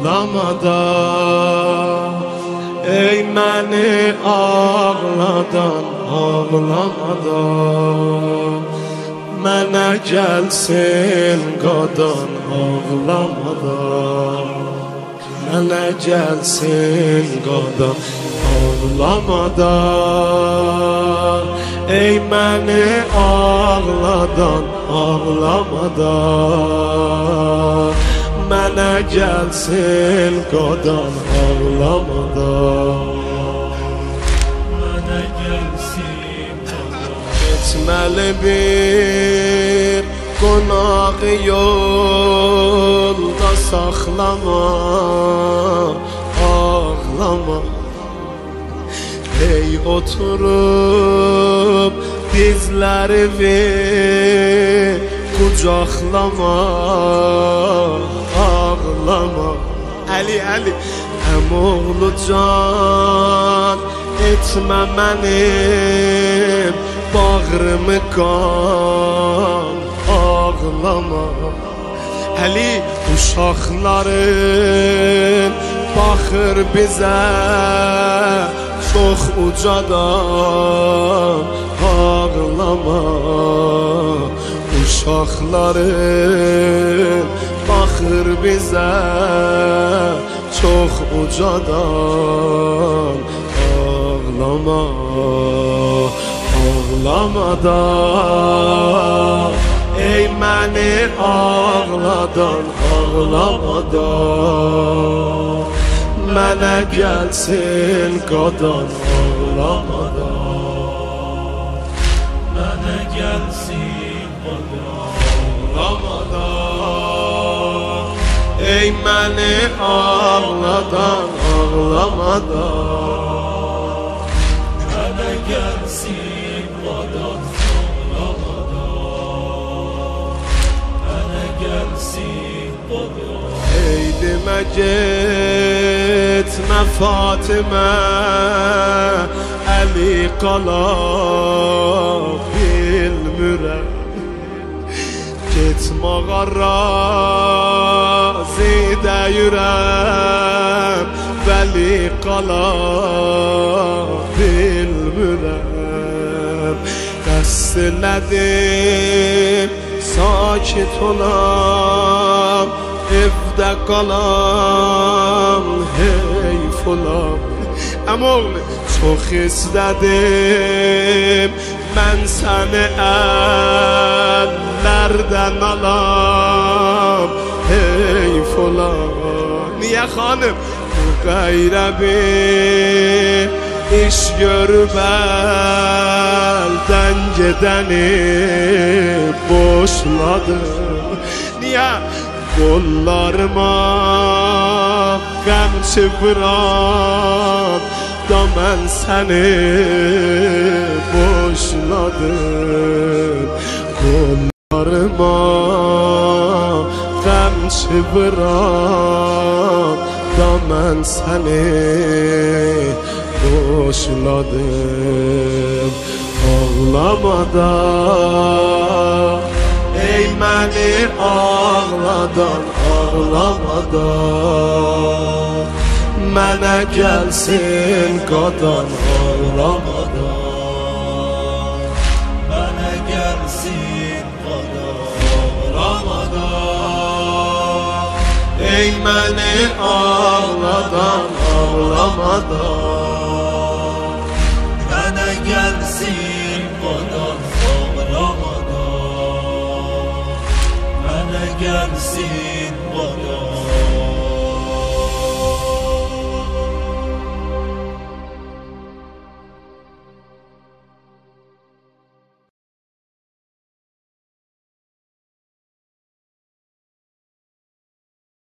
ağlamadan. Ey məni ağladan, ağlamadan. Mənə gəlsin qadan, ağlamadan. Mənə gəlsin qadan, ağlamadan. Ey məni ağladan, ağlamadan. Mənə gəlsin qadan, ağlamadan. Mənə gəlsin qadan. Getməli bir qonaq yolda saxlama, ağlama. Ey oturub dizlərimi qucaqlama, ağlama. Əli, Əli, əmoğlu can etmə mənim bağrımı qan, ağlama. Əli, uşaqların baxır bizə çox ucadan, ağlama. Uşaqların baxır bizə çox ucadan, ağlama, ağlamadan. Ey məni ağladan, ağlamadan. Mənə gəlsin qadan, ağlamadan. Mənə gəlsin qadan, ağlamadan. Ey məni ağladan, ağlamadan. Mənə gəlsin qadan, ağlamadan. Mənə gəlsin qadan. Ey demə getmə Fatimə, Əli qala bilmirəm. Getməğa razı deyirəm, Vəli qala bilmirəm. Qəsd elədim sakit olam, evdə qalam, heyf olam. Əmoğlu, çox istədim mən səni əllərdən alam, heyf olam. Niyə xanım? Bu qeyrəbi iş görüb əldən gedəni boşladım. Niyə? Qollarıma qəmçi vuran da mən səni boşladım. Qollarıma qəmçi vuran da mən səni boşladım. Ağlamadan, ey məni ağladan, ağlamadan. Mənə gəlsin qadan, ağlamadan. Mənə gəlsin qadan, ağlamadan. Ey məni ağladan, ağlamadan. Mənə gəlsin qadan, ağlamadan. Mənə gəlsin qadan.